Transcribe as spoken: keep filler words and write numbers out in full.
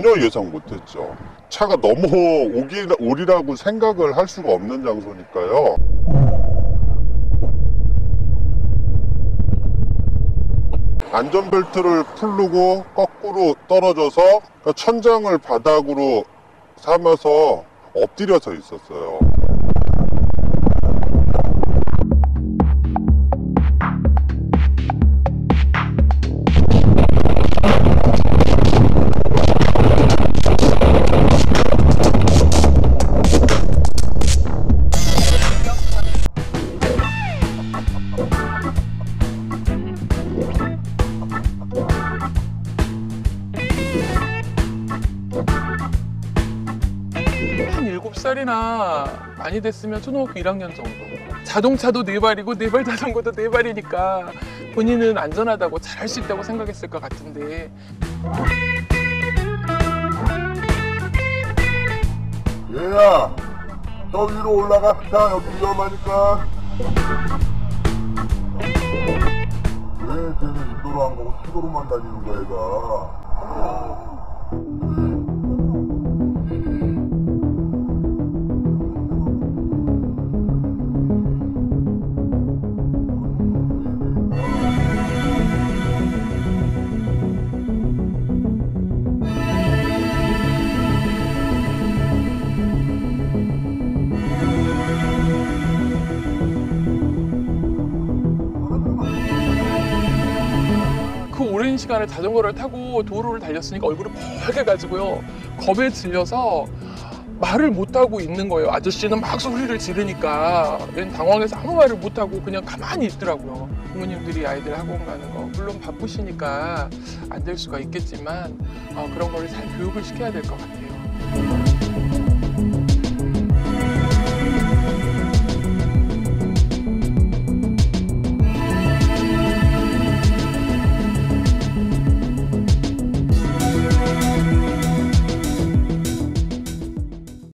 전혀 예상 못했죠. 차가 너무 오기, 오리라고 생각을 할 수가 없는 장소니까요. 안전벨트를 풀르고 거꾸로 떨어져서 천장을 바닥으로 삼아서 엎드려서 있었어요. 한 일곱 살이나 많이 됐으면 초등학교 일 학년 정도. 자동차도 네 발이고 네 발 자전거도 네 발이니까 본인은 안전하다고 잘할 수 있다고 생각했을 것 같은데. 얘야, 저 위로 올라갑시다. 여기 위험하니까. 왜 쟤는 인도로 안 가고 시도로만 다니는 거야, 얘가. 그 오랜 시간을 자전거를 타고 도로를 달렸으니까 얼굴이 빨개가지고요. 겁에 질려서 말을 못하고 있는 거예요. 아저씨는 막 소리를 지르니까 얘는 당황해서 아무 말을 못하고 그냥 가만히 있더라고요. 부모님들이 아이들 학원 가는 거 물론 바쁘시니까 안 될 수가 있겠지만 어, 그런 거를 잘 교육을 시켜야 될 것 같아요.